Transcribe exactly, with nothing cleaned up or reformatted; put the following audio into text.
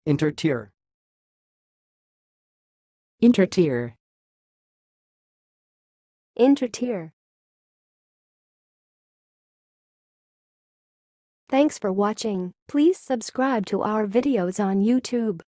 intertear, intertear, intertear. Thanks for watching. Please subscribe to our videos on YouTube.